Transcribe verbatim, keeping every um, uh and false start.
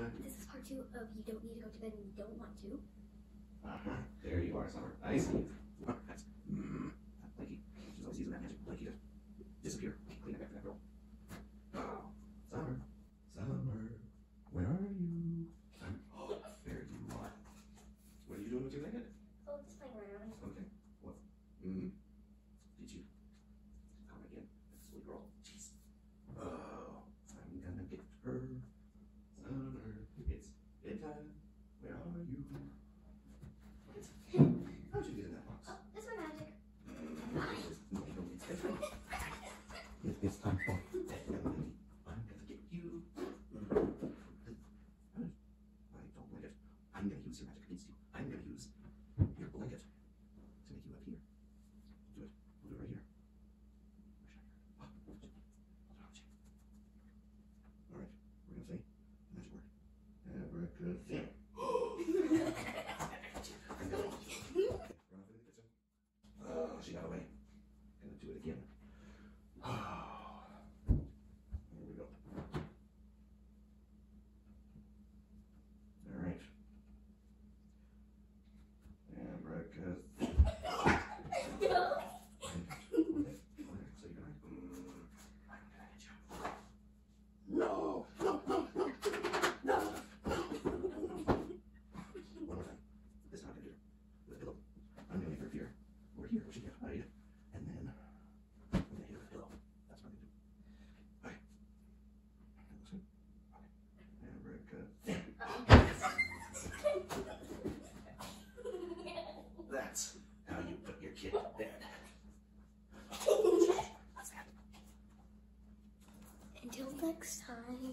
time. This is part two of you don't need to go to bed when you don't want to. Uh-huh. There you are, Summer. I see you. Oh, that's... Mm. Blakey. She's always using that magic. Blakey to disappear. Clean up after that girl. Oh. Summer. Summer. Where are you? I'm... Oh, there you are. What are you doing with your blanket? Oh, just playing around. Okay. What? Mm. Did you come again? That's a sweet girl. Jeez. Oh. I'm gonna get her. Summer. It's bedtime. Where are you? It's... How'd you get in that box? Oh, that's my magic. No, no, it's bedtime. It, it's time for bedtime. I'm gonna get you. I don't like it. I'm gonna use your magic against you. I'm gonna use your blanket to make you appear. Do it. We'll do it right here. Where should I hear it? Oh, hold it on, all right, we're gonna say the magic word. Abracadabra. I'm gonna run off into the kitchen. Oh, she got away. Gonna do it again. Here we go. All right. Abracadabra. So you're gonna. Mm, I'm gonna hit you. No! No! No! No! No! One more time. This time I'm gonna do it with a pillow. I'm gonna make her appear over here where she can hide, and then I'm gonna hit her with a pillow. That's what I'm gonna do. Okay. That looks good. Okay. Abracadabra. That's how you put your kid to bed. What's that? Until next time.